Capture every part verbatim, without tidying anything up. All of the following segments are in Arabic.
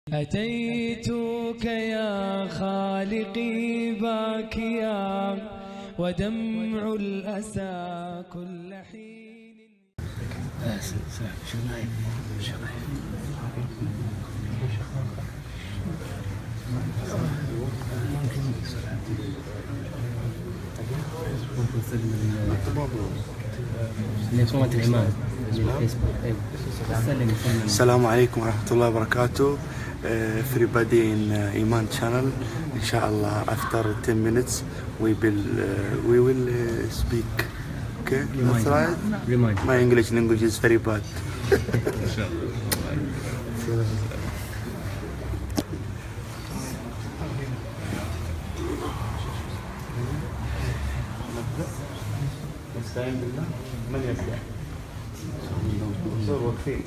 أتيتك يا خالقي باكيا ودمع الأسى كل حين. السلام عليكم ورحمة الله وبركاته. Everybody in uh, Iman channel. Inshallah, after ten minutes, we will uh, we will uh, speak. Okay, that's right. Remind. My English language is very bad. نستعين بالله. من يبدأ؟ منصور وكفي.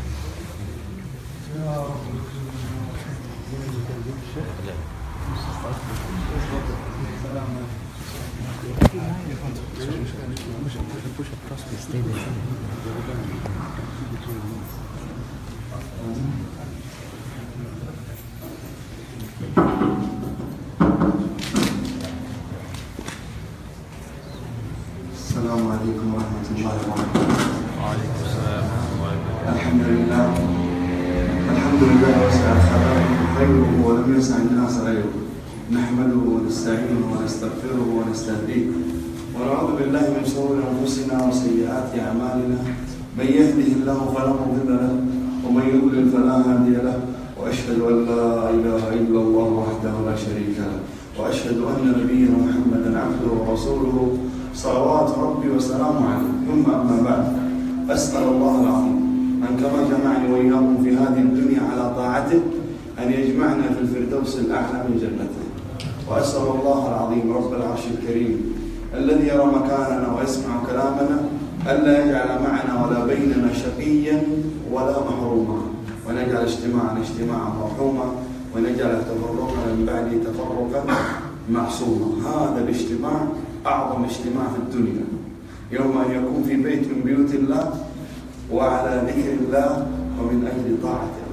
السلام عليكم ورحمة الله وبركاته. وعليكم السلام ورحمة الله وبركاته. الحمد لله الحمد لله وسع الخلائق خيره ولم يسع الناس غيره. نحمده ونستعينه ونستغفره ونستهديه ونعوذ بالله من شرور أنفسنا وسيئات أعمالنا. من يهده الله فلا مضل له ومن يضلل فلا هادي له، وأشهد أن لا إله إلا الله وحده لا شريك له، وأشهد أن نبينا محمدا عبده ورسوله صلوات ربي وسلامه عليه. ثم أما بعد، أسأل الله العظيم أن كما جمعني وإياكم في هذه الدنيا على طاعته أن يجمعنا في الفردوس الأعلى من جنته. وأسأل الله العظيم رب العرش الكريم الذي يرى مكاننا ويسمع كلامنا ألا يجعل معنا ولا بيننا شقيا ولا محروما، ونجعل اجتماعنا اجتماعا مرحوما، ونجعل تفرقنا من بعده تفرقا معصوما. هذا الاجتماع أعظم اجتماع في الدنيا، يوم أن يكون في بيت من بيوت الله وعلى ذكر الله ومن أجل طاعة الله.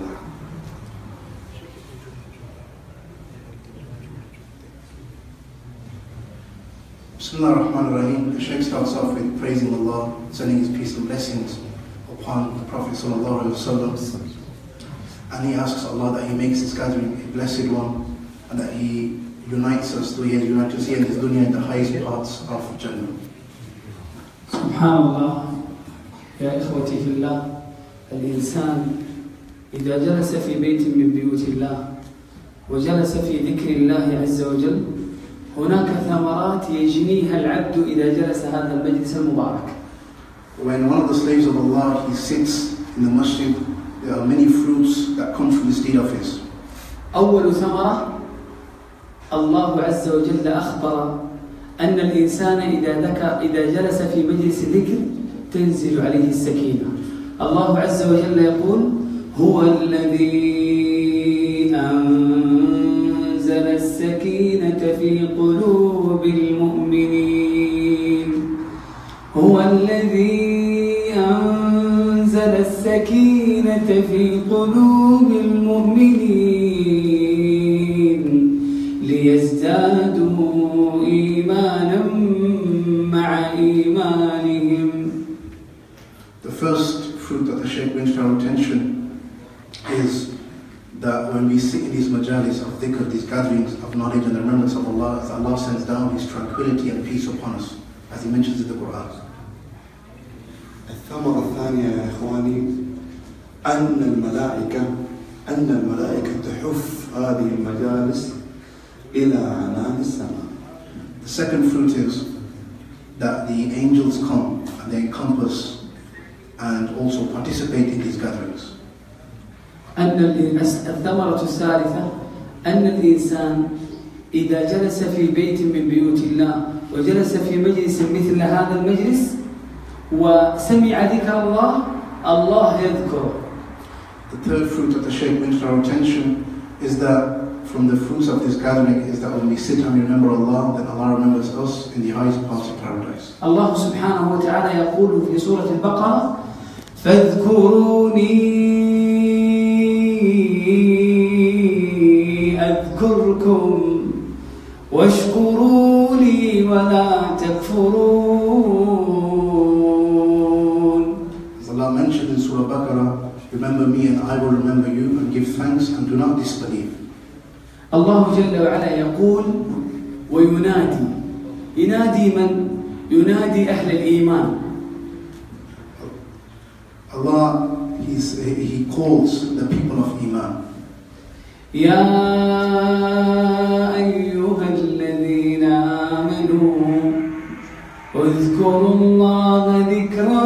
Bismillah ar-Rahman ar-Rahim. The Sheikh starts off with praising Allah, sending his peace and blessings upon the Prophet sallallahu alaihi wasallam, and he asks Allah that He makes this gathering a blessed one, and that He unites us, to He has united us here in this dunya in the highest parts of Jannah. Subhanallah, يا إخوتي في الله، الإنسان إذا جلس في بيت من بيوت الله وجلس في ذكر الله عز وجل هناك ثمرات يجنيها العبد إذا جلس هذا المجلس المبارك. When one of the slaves of Allah he sits in the masjid, there are many fruits that come from this deed of his. أول ثمرة، الله عز وجل أخبر أن الإنسان إذا ذكر إذا جلس في مجلس ذكر تنزل عليه السكينة. الله عز وجل يقول: هو الذي أنزل السكينة في قلوب المؤمنين. هو الذي أنزل السكينة في قلوب المؤمنين ليزدادوا إيمانا مع إيمانهم. The first fruit that the Sheikh brings to our attention is that when we sit in these majalis of dhikr, these gatherings of knowledge and the remembrance of Allah, as Allah sends down His tranquility and peace upon us, as He mentions in the Quran. الثمرة الثانية يا إخواني أن الملائكة أن الملائكة تحف هذه المجالس إلى عنان السماء. The second fruit is that the angels come and they encompass and also participate in these gatherings. أن الثمرة الثالثة أن الإنسان إذا جلس في بيت من بيوت الله وجلس في مجلس مثل هذا المجلس وسمع ذكر الله، الله يذكره. The third fruit that the Sheikh brings to our attention is that from the fruits of this gathering is that when we sit and we remember Allah, then Allah remembers us in the highest parts of paradise. Allah subhanahu wa ta'ala يقول في سورة البقرة: فاذكروني بي ولا تكفرون. As Allah mentioned in Surah Baqarah, remember me and I will remember you, and give thanks and do not disbelieve. الله جل وعلا يقول وينادي، ينادي من؟ ينادي أهل الإيمان. Allah, he's, He calls the people of Iman. يا أيها الذين آمنوا اذكروا الله ذكرا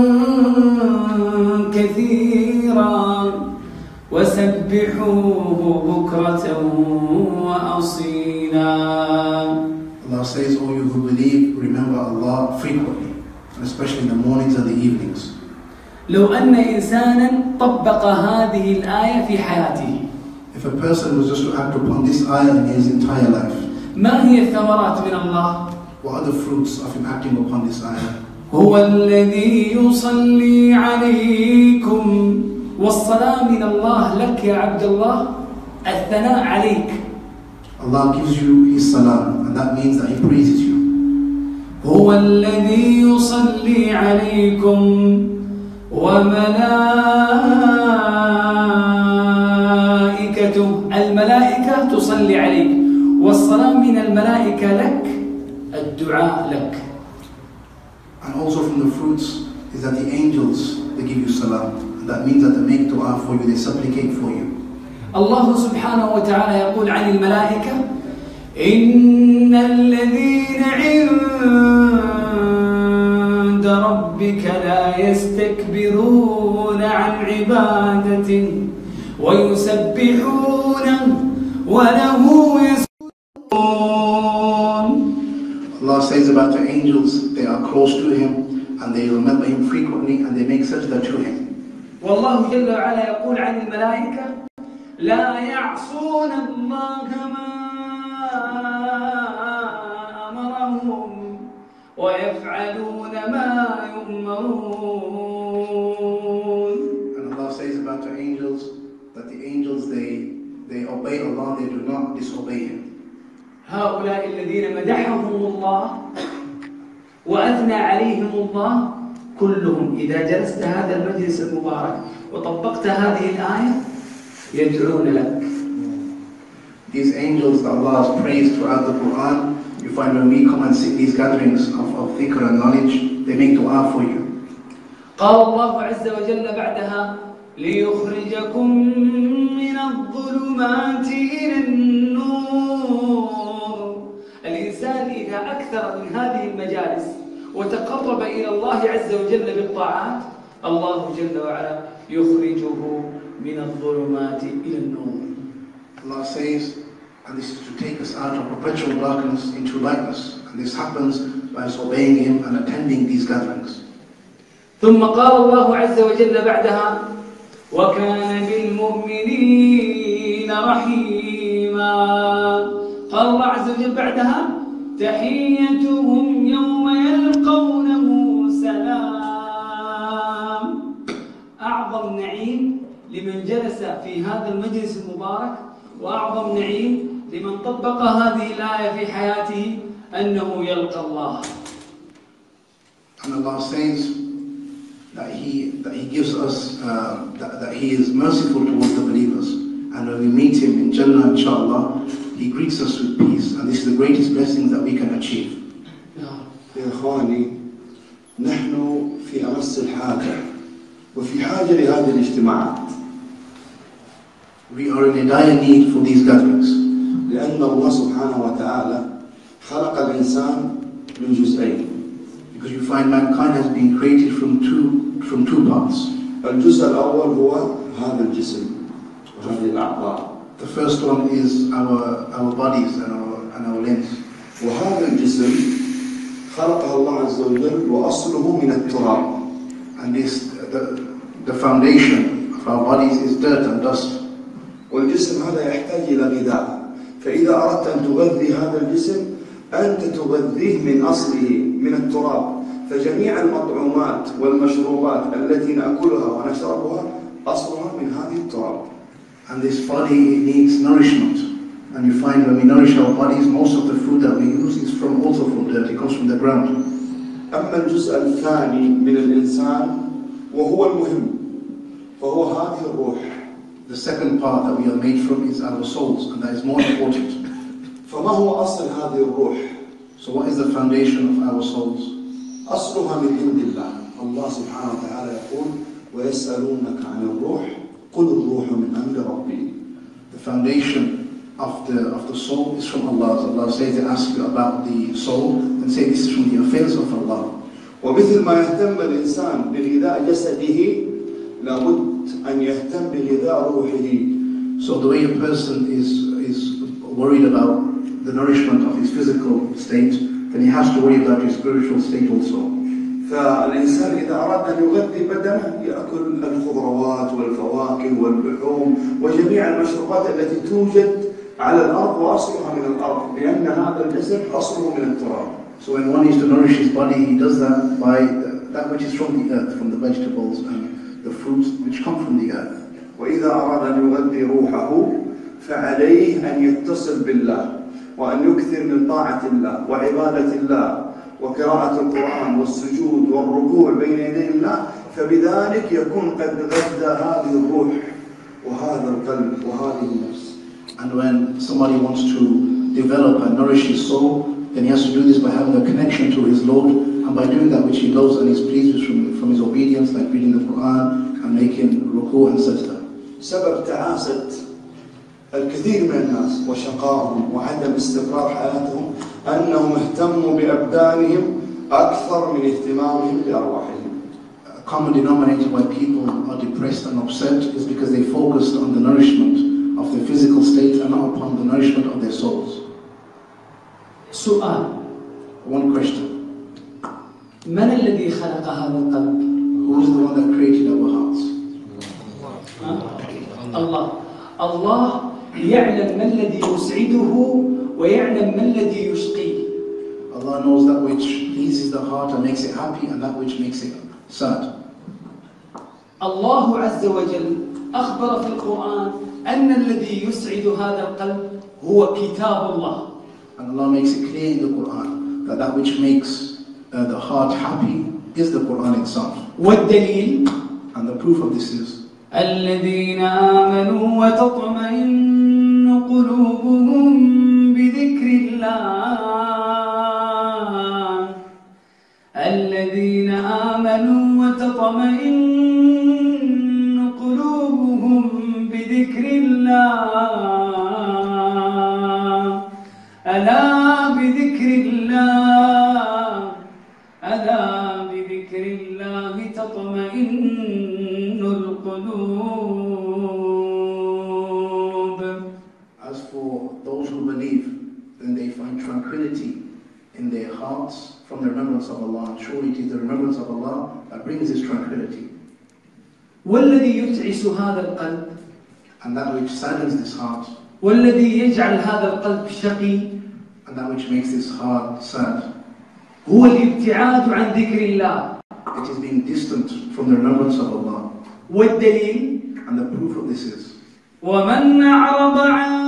كثيرا وسبحوه بكرة وأصيلا. Allah says, "O you who believe, remember Allah frequently, and especially in the mornings and the evenings." لو أن إنسانا طبق هذه الآية في حياته، If a person was just to act upon this ayah in his entire life, ما هي الثمرات من الله؟ what are the fruits of him acting upon this ayah? هو الذي يصلي عليكم، والصلاة من الله لك يا عبد الله، الثناء عليك. Allah gives you His salam, and that means that He praises you. هو الذي يصلي عليكم وملائكته، الملائكة تصلي عليك، والصلاة من الملائكة لك، الدعاء لك. And also from the fruits is that the angels, they give you salam, and that means that they make dua for you, they supplicate for you. الله سبحانه وتعالى يقول عن الملائكة: إن الذين عند ربك لا يستكبرون عن عبادته ويسبحونه وله يسجدون. Allah says about the angels, they are close to Him and they remember Him frequently and they make sajda to Him. والله جل وعلا يقول عن الملائكة: لا يعصون الله ما أمرهم ويفعلون ما يؤمرون. And Allah says about the angels that the angels they they obey Allah, they do not disobey Him. هؤلاء الذين مدحهم الله وأثنى عليهم الله كلهم إذا جلست هذا المجلس المبارك وطبقت هذه الآية يدعون لك. These angels that Allah has praised throughout the Quran, you find when we come and sit these gatherings of, of dhikr and knowledge, they make dua for you. قال الله عز وجل بعدها: ليخرجكم من الظلمات إلى النور. الإنسان إذا أكثر من هذه المجالس وتقرب إلى الله عز وجل بالطاعات، الله جل وعلا يخرجه من الظلمات إلى النور. Allah says, and this is to take us out of perpetual darkness into lightness, and this happens by us obeying Him and attending these gatherings. ثم قال الله عز وجل بعدها: وكان بالمؤمنين رحيما. قال الله عز وجل بعدها: تحيتهم يوم يلقونه سلام. أعظم نعيم لمن جلس في هذا المجلس المبارك، وأعظم نعيم لمن طبق هذه الآية في حياته أنه يلقى الله. And Allah says that He that He gives us uh, that, that He is merciful towards the believers, and when we meet Him in Jannah, inshallah, He greets us with peace, and this is the greatest blessing that we can achieve. يا إخواني، نحن في أمس الحاجة وفي حاجة لهذه الاجتماعات. We are in a dire need for these gatherings. لأن الله سبحانه وتعالى خلق الإنسان من جزئين. Because you find mankind has been created from two from two parts. الجزء الأول هو هذا الجسم وهذه الأعضاء. The first one is our our bodies and our and our limbs. وهذا الجسم خلقه الله عز وجل وأصله من التراب. And this the the foundation of our bodies is dirt and dust. والجسم هذا يحتاج إلى غذاء، فإذا أردت أن تغذي هذا الجسم أنت تغذيه من أصله من التراب، فجميع المطعومات والمشروبات التي نأكلها ونشربها أصلها من هذه التراب. And this body needs nourishment, And you find when we nourish our bodies, most of the food that we use is from also from dirt. It comes from the ground. أما الجزء الثاني من الإنسان وهو المهم فهو هذه الروح. The second part that we are made from is our souls, and that is more important. فما هو أصل هذه الروح؟ So what is the foundation of our souls? أصلها من عند الله. الله سبحانه وتعالى يقول ويسألونك عن الروح قل الروح من أمر ربي. The foundation of the of the soul is from Allah. So Allah says they ask you about the soul and say this is from the affairs of Allah. ومثل ما يهتم الإنسان بغذاء جسده لابد أن يهتم بغذاء روحه. So the way a person is is worried about the nourishment of his physical state, then he has to worry about his spiritual state also. فالإنسان إذا أراد أن يغذي بدنه يأكل الخضروات والفواكه واللحوم وجميع المشروبات التي توجد على الأرض وأصلها من الأرض لأن هذا الجسد أصله من التراب. So when one is to nourish his body, he does that by the, that which is from the earth, from the vegetables and the fruits which come from the earth. وإذا أراد أن يغذي روحه فعليه أن يتصل بالله وأن يكثر من طاعة الله وعبادة الله وقراءة القرآن والسجود والركوع بين يدي الله فبذلك يكون قد غذى هذه الروح وهذا القلب وهذه النفس. And when somebody wants to develop and nourish his soul, then he has to do this by having a connection to his Lord, and by doing that which he loves and is pleased with from, from his obedience, like reading the Quran and making ruku and sajda. سبب تعاسة الكثير من الناس وشقائهم وعدم استقرار حياتهم أنهم اهتموا بأبدانهم أكثر من اهتمامهم بأرواحهم. A common denominator why people are depressed and upset is because they focused on the nourishment of their physical state and not upon the nourishment of their souls. سؤال. One question. من الذي خلق هذا القلب؟ Who is the one that created our hearts? الله. الله يعلم ما الذي يسعده ويعلم ما الذي يشقيه. Allah knows that which pleases the heart and makes it happy and that which makes it sad. الله عز وجل أخبر في القرآن أن الذي يسعد هذا القلب هو كتاب الله. And Allah makes it clear in the Quran that that which makes uh, the heart happy is the Quran itself. والدليل And the proof of this is الذين آمنوا وتطمئن قلوبهم بذكر الله الذين آمنوا وتطمئن قلوبهم بذكر الله ألا بذكر الله ألا بذكر الله تطمئن القلوب. As for those who believe, then they find tranquility in their hearts from the remembrance of Allah. Surely it is the remembrance of Allah that brings this tranquility. والذي يتعس هذا القلب And that which saddens this heart, والذي يجعل هذا القلب شقي and that which makes this heart sad, هو الابتعاد عن ذكر الله. it is being distant from the remembrance of Allah. والدليل And the proof of this is ومن أعرض عن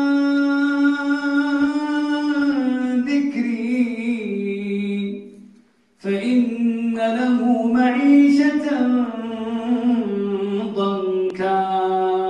ذكري فإن له معيشة ضنكا.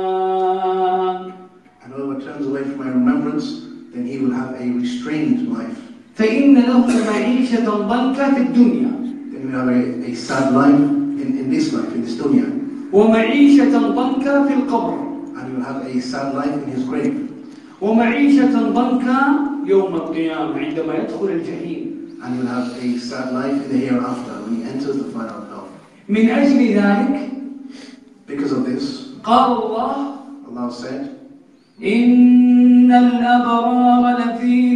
And whoever turns away from my remembrance, then he will have a restrained life. فإن له معيشة ضنكا في الدنيا. Then he will have a, a sad life in, in this life, in this dunya. ومعيشة ضنكا في القبر. And he will have a sad life in his grave. ومعيشة ضنكا يوم القيامة عندما يدخل الجحيم. And he will have a sad life in the hereafter when he enters the fire of hell. من أجل ذلك Because of this, قال الله Allah said, إن الأبرار لفي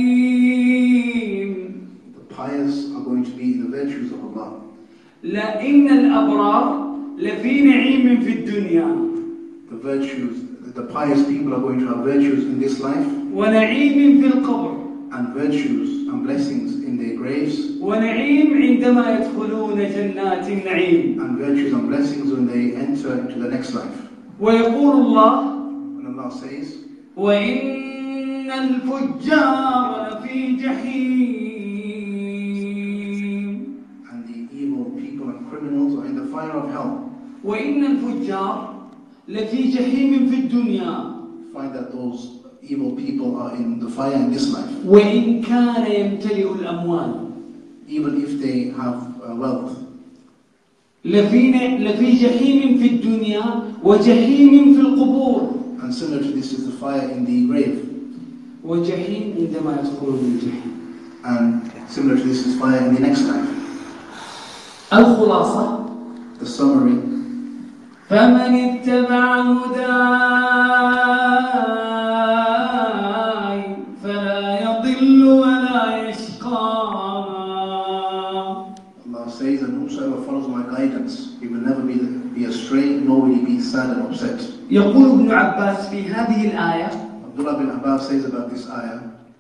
نعيم. the pious are going to be in the virtues of Allah. لا إن الأبرار لفي نعيم في الدنيا. The virtues, the pious people are going to have virtues in this life, ونعيم في القبر. and virtues and blessings in their graves, ونعيم عندما يدخلون جنات النعيم. and virtues and blessings when they enter into the next life. ويقول الله When Allah says, وإن وإن الفجار لفي جحيم. And the evil people and criminals are in the fire of hell. وإن الفجار لفي جحيم في الدنيا. Find that those evil people are in the fire in this life. وإن كان يمتلئ الأموال. Even if they have uh, wealth. لفي لفي جحيم في الدنيا وجحيم في القبور. And similar to this is the fire in the grave. وجحيم عندما يدخلون الجحيم. And similar to this is fire in the next life. الخلاصة. The summary. فمن اتبع هداي فلا يضل ولا يشقى. Allah says, and whosoever follows my guidance, he will never be, be astray, nor will he be sad and upset. يقول ابن عباس في هذه الآية. Abdullah bin Abbas says about this ayah.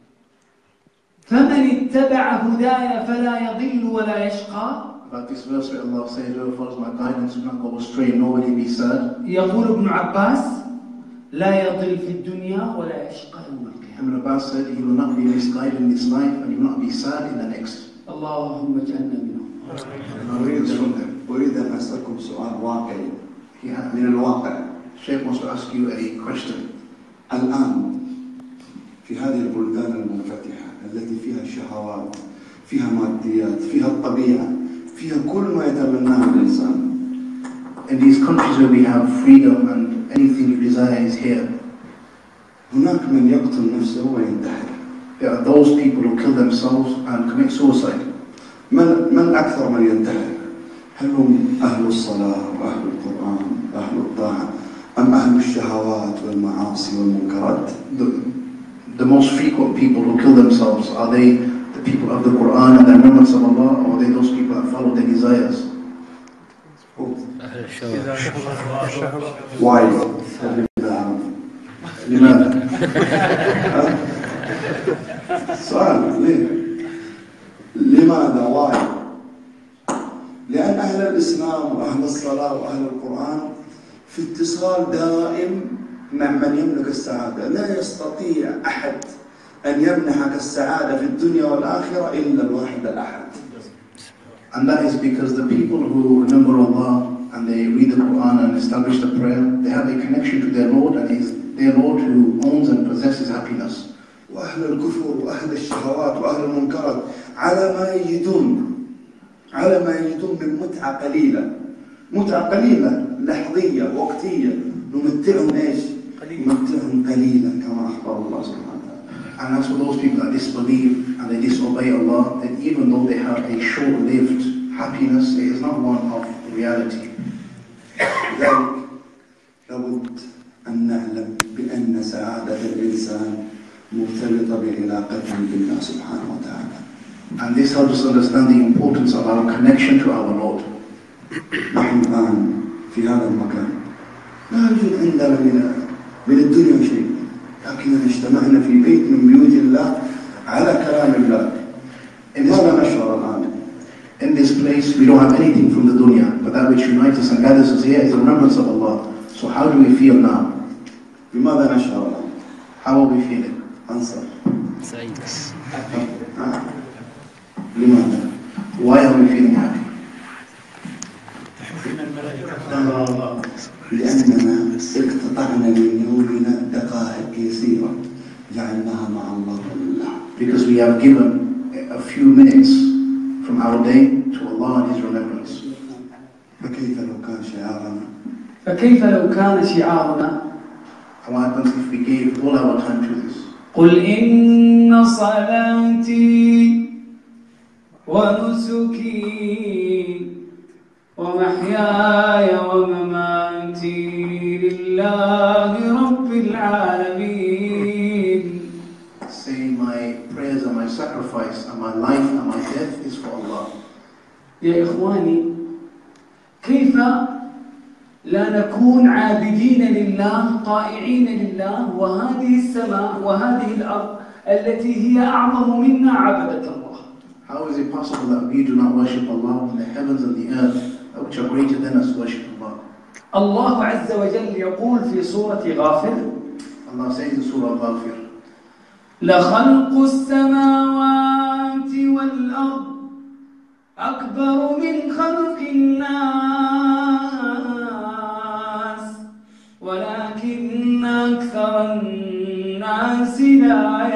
فمن اتبع هداي فلا يضل ولا يشقى. About this verse where Allah says, whoever follows my guidance will not go astray, nor will he be sad. يقول ابن عباس لا يضل في الدنيا ولا يشقى يوم القيامة. Ibn Abbas said, he will not be misguided in this life and he will not be sad in the next. اللهم اجعلنا منهم. أريد أن أسألكم سؤال واقعي Yeah. من الواقع. Sheikh wants to ask you a question. الآن في هذه البلدان المنفتحة التي فيها الشهوات، فيها ماديات، فيها الطبيعة، فيها كل ما يتمناه الإنسان. In these countries where we have freedom and anything you desire is here. هناك من يقتل نفسه وينتحر. There are those people who kill themselves and commit suicide. من من أكثر من ينتحر؟ هل هم أهل الصلاة وأهل القرآن وأهل الطاعة أم أهل الشهوات والمعاصي والمنكرات؟ The, the most frequent people who kill themselves, are they the people of the Quran and the remembrance of Allah, or are they those people that follow their desires? Why? لماذا؟ سؤال ليه؟ لماذا؟ واي؟ لأن أهل الإسلام وأهل الصلاة وأهل القرآن في اتصال دائم مع من يملك السعادة. لا يستطيع أحد أن يمنحك السعادة في الدنيا والآخرة إلا الواحد الأحد. And that is because the people who remember Allah and they read the Quran and establish the prayer, they have a connection to their Lord, and it is their Lord who owns and possesses happiness. وأهل الكفر وأهل الشهوات وأهل المنكرات على ما يجدون على ما يجدون من متعة قليلة، متعة قليلة لحظية وقتية، نمتعهم إيش؟ نمتعهم قليلا كما أخبر الله سبحانه وتعالى. And as for those people that disbelieve and they disobey Allah, then even though they have a short-lived happiness, it is not one of reality. لذلك لابد أن نعلم بأن سعادة الإنسان مرتبطة بعلاقته بالله سبحانه وتعالى. And this helps us understand the importance of our connection to our Lord. نحن الآن في هذا المكان لا يوجد عندنا من من الدنيا شيء، لكننا اجتمعنا في بيت من بيوت الله على كلام الله. ماذا نشعر الآن؟ In this place, we don't have anything from the dunya, but that which unites us and gathers us here is the remembrance of Allah. So how do we feel now? بماذا نشعر الآن؟ How are we feeling? أنصر. سعيد. آه. لماذا؟ Why are we feeling happy? لأننا اقتطعنا من يومنا دقائق يسيرة جعلناها مع الله ولله. Because we have given a few minutes from our day to Allah and His remembrance. فكيف لو كان شعارنا؟ فكيف لو كان شعارنا؟ And what happens if we gave all our time to this? قل إن صلاتي ونسكي ومحياي ومماتي لله رب العالمين. Say my prayers and my sacrifice and my life and my death is for Allah. يا إخواني، كيف لا نكون عابدين لله طائعين لله وهذه السماء وهذه الأرض التي هي أعظم منا عبدة الله؟ How is it possible that we do not worship Allah when the heavens and the earth, which are greater than us, worship Allah? الله عز وجل يقول في سورة غافر. Allah says in Surah Ghafir, لخلق السماوات والأرض أكبر من خلق الناس ولكن أكثر الناس لا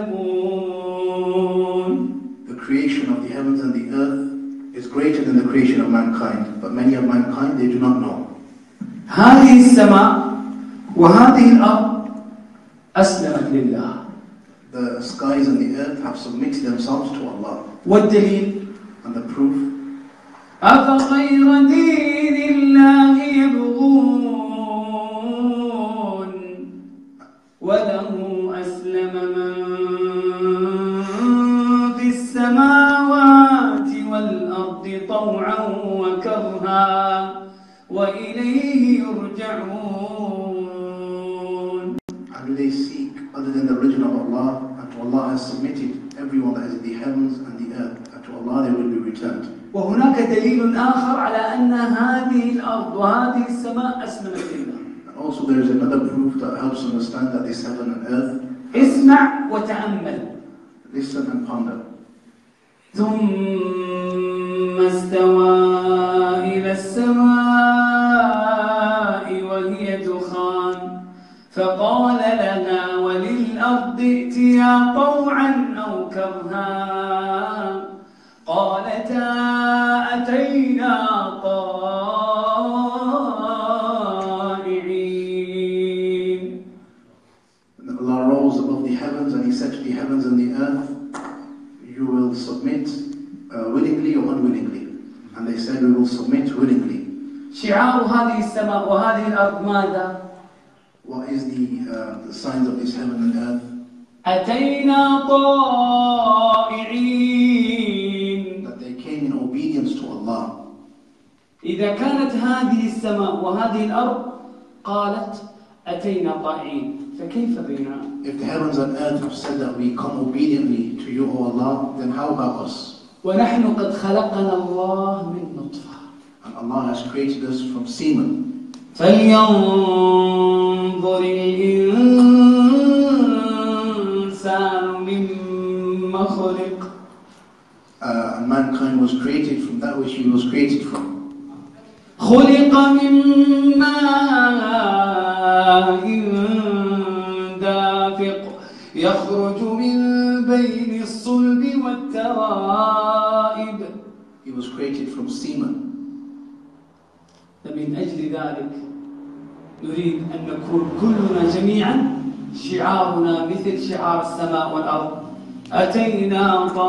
يعلمون. The creation of the heavens and the earth is greater than the creation of mankind, but many of mankind, they do not know. هذه السماء وهذه الأرض أسلمت لله. The skies and the earth have submitted themselves to Allah. والدليل And the proof, أفغير دين الله يبغون وله أسلم من في السماوات والأرض طوعا وكرها وإليه يرجعون. and do they seek other than the religion of Allah? And to Allah has submitted everyone that is in the heavens and the earth, and to Allah they will be returned. وهناك دليل آخر على أن هذه الأرض وهذه السماء أسلمت لله. And also there is another proof that helps understand that this heaven and earth. اسمع وتأمل. Listen and ponder. ثم استوى إلى السماء وهي دخان فقال لها وللأرض ائتيا طوعا أو كرها قالتا أتينا طائعين. Allah rose above the heavens and He said to the heavens and the earth, you will submit uh, willingly or unwillingly. And they said, we will submit willingly. شعار هذه السماء وهذه الأرض ماذا؟ What is the, uh, the signs of this heaven and earth? أتينا طائعين. That they came in obedience to Allah. إذا كانت هذه السماء وهذه الأرض قالت أتينا طائعين فكيف بنا؟ If the heavens and earth have said that we come obediently to you, O Allah, then how about us? ونحن قد خلقنا الله من نطفة. And Allah has created us from semen. فلينظر الإنسان مما خلق. Uh, and mankind was created from that which he was created from. خلق من ماء دافق يخرج من بين الصلب والترائب. He was created from semen. فمن أجل ذلك نريد أن نكون كلنا جميعا شعارنا مثل شعار السماء والأرض أتينا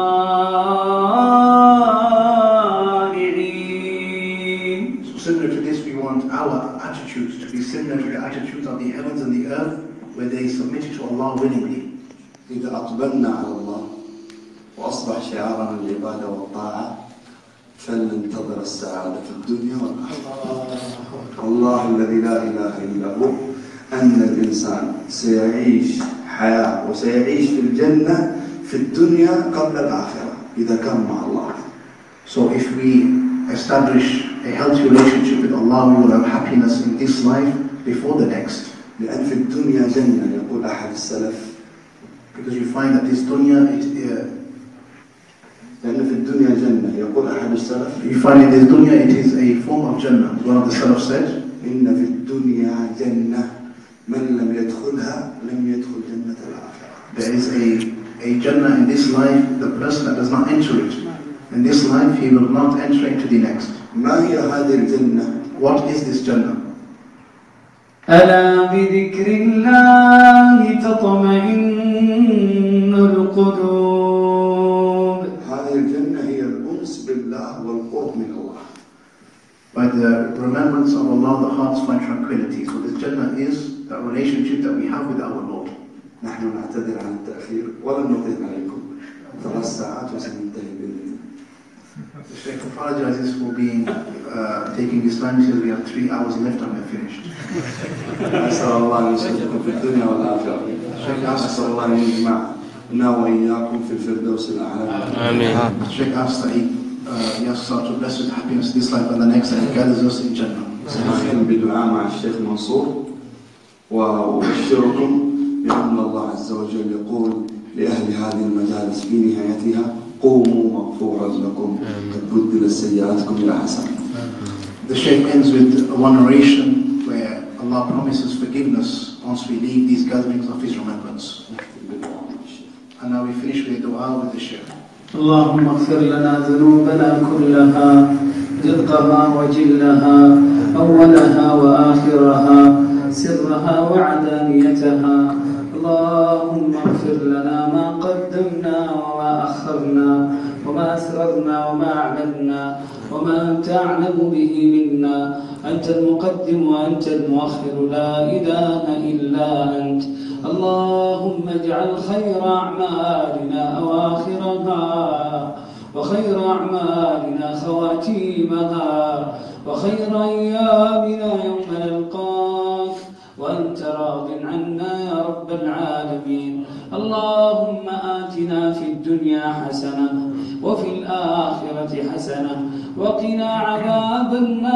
طائعين. So similar to this, we want our attitudes to be similar to the attitudes of the heavens and the earth, where they submitted to Allah willingly. إذا أقبلنا على الله وأصبح شعارنا العبادة والطاعة فلننتظر السعادة في الدنيا والآخرة. الله الذي لا إله إلا هو أن الإنسان سيعيش حياة وسيعيش في الجنة في الدنيا قبل الآخرة إذا كان مع الله. So if we establish a healthy relationship with Allah, we will have happiness in this life before the next. لأن في الدنيا جنة يقول أحد السلف. Because you find that this dunya, it, uh, لأن في الدنيا جنة يقول أحد السلف. you find in this dunya it is a form of Jannah. One of the Salaf said, إن في الدنيا جنة من لم يدخلها لم يدخل جنة الآخرة. There is a, a Jannah in this life, the person that does not enter it. In this life, he will not enter into the next. ما هي هذه الجنة؟ What is this Jannah? ألا بذكر الله تطمئن القلوب. هذه الجنة هي الأنس بالله والقرب من الله. By the remembrance of Allah, the hearts find tranquility. So this Jannah is that relationship that we have with our Lord. نحن نعتذر عن التأخير ولن نطيل عليكم. ثلاث ساعات وسننتهي بإذن الله. The Sheikh apologizes for being uh, taking this time. He says we have three hours left and we're finished. أسأل الله أن يسعدكم في الدنيا والآخرة. أسأل الله أن يجمعنا وإياكم في الفردوس الأعلى. آمين. The Sheikh asks that he, uh, he asks Allah to bless with happiness this life and the next, and he gathers us in Jannah. سنختم بدعاء مع الشيخ منصور وأبشركم بأن الله عز وجل يقول لأهل هذه المجالس في نهايتها قوموا مغفورا لكم قد بدلت سيئاتكم إلى حسنات. The Sheikh ends with one narration where Allah promises forgiveness once we leave these gatherings of His remembrance. And now we finish with a dua with the Sheikh. اللهم اغفر لنا ذنوبنا كلها دقها وجلها أولها وآخرها سرها وعدانيتها. اللهم اغفر لنا ما قدمنا وما أخرنا وما أسررنا وما أعلنا وما أنت أعلم به منا. أنت المقدم وأنت المؤخر، لا إله إلا أنت. اللهم اجعل خير أعمالنا أواخرها وخير أعمالنا خواتيمها وخير أيامنا يوم نلقاك وأنت راض عنا يا رب العالمين. اللهم آتنا في الدنيا حسنة وفي الآخرة حسنة وقنا عذاب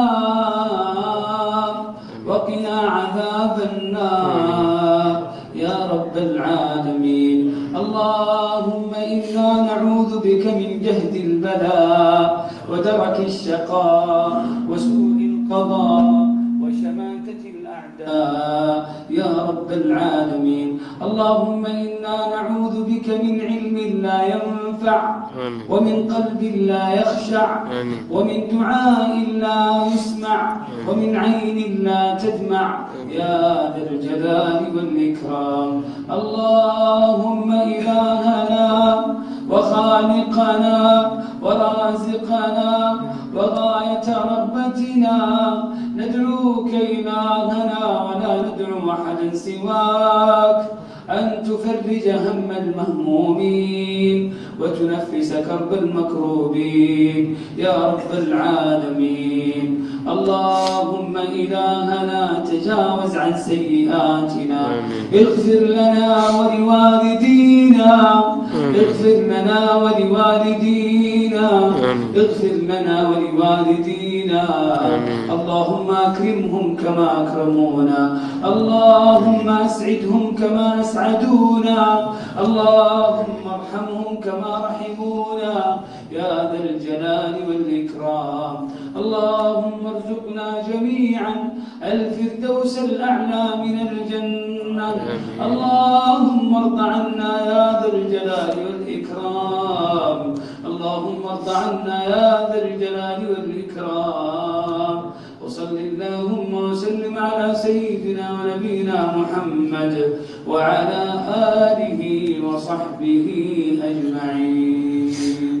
النار وقنا عذاب النار يا رب العالمين. اللهم إنا نعوذ بك من جهد البلاء ودرك الشقاء وسوء القضاء وشماتة الأعداء يا رب العالمين. اللهم إنا نعوذ بك من علم لا ينفع ومن قلب لا يخشع ومن دعاء لا يسمع ومن عين لا تدمع يا ذا الجلال والإكرام. اللهم إلهنا وخالقنا ورازقنا وغاية رغبتنا ندعوك إلهنا ولا ندعو أحدا سواك أن تفرج هم المهمومين وتنفس كرب المكروبين يا رب العالمين. اللهم إلهنا تجاوز عن سيئاتنا، اغفر لنا ولوالدينا اغفر لنا ولوالدينا اغفر لنا ولوالدينا. اللهم أكرمهم كما أكرمونا، اللهم أسعدهم كما أسعدونا، اللهم ارحمهم كما رحمونا يا ذا الجلال والإكرام. اللهم ارزقنا جميعا الفردوس الأعلى من الجنة. اللهم ارض عنا يا ذا الجلال والإكرام. اللهم ارض عنا يا ذا الجلال والإكرام. وصل اللهم وسلم على سيدنا ونبينا محمد وعلى آله وصحبه أجمعين.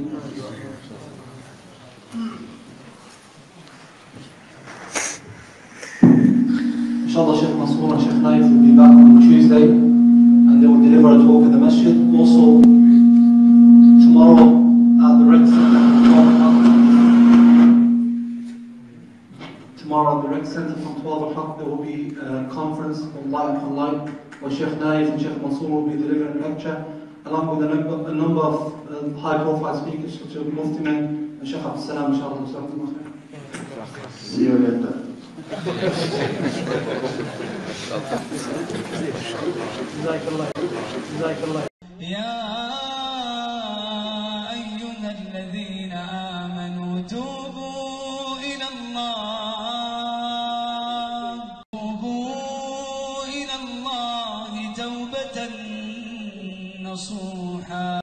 Inshallah, Sheikh Mansur and Sheikh Nayef will be back on Tuesday and they will deliver a talk in the masjid. Also, tomorrow at the Rec Center from twelve o'clock. Tomorrow at the Rec Center from twelve o'clock there will be a conference online, online where Sheikh Nayef and Sheikh Mansur will be delivering a lecture along with a number, a number of uh, high-profile speakers such as Mufti and Sheikh Abdul Salam. Inshallah. See you later. يا أيها الذين آمنوا توبوا إلى الله توبوا إلى الله توبة نصوحا.